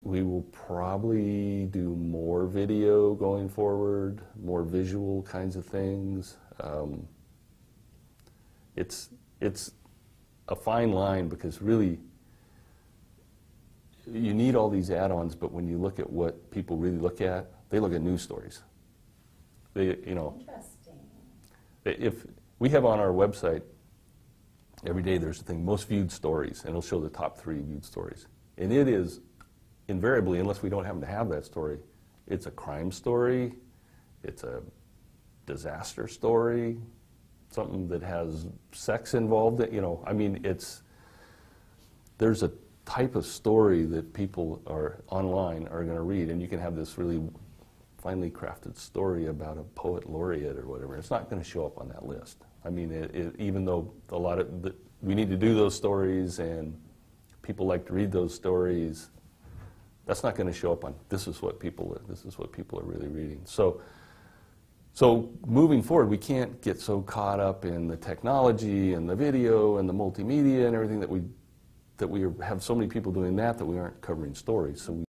We will probably do more video going forward, more visual kinds of things. It's a fine line because really you need all these add-ons, but when you look at what people really look at, they look at news stories. They, you know, Interesting. if we have on our website every day, there's a thing, most viewed stories, and it'll show the top 3 viewed stories. And it is invariably, unless we don't happen to have that story, it's a crime story, it's a disaster story, something that has sex involved. You know, I mean, there's a type of story that people are online are going to read, and you can have this really finely crafted story about a poet laureate or whatever. It's not going to show up on that list. I mean, even though a lot of we need to do those stories and people like to read those stories, that's not going to show up on this is what people are really reading. So moving forward, we can't get so caught up in the technology and the video and the multimedia and everything that we have so many people doing that we aren't covering stories. So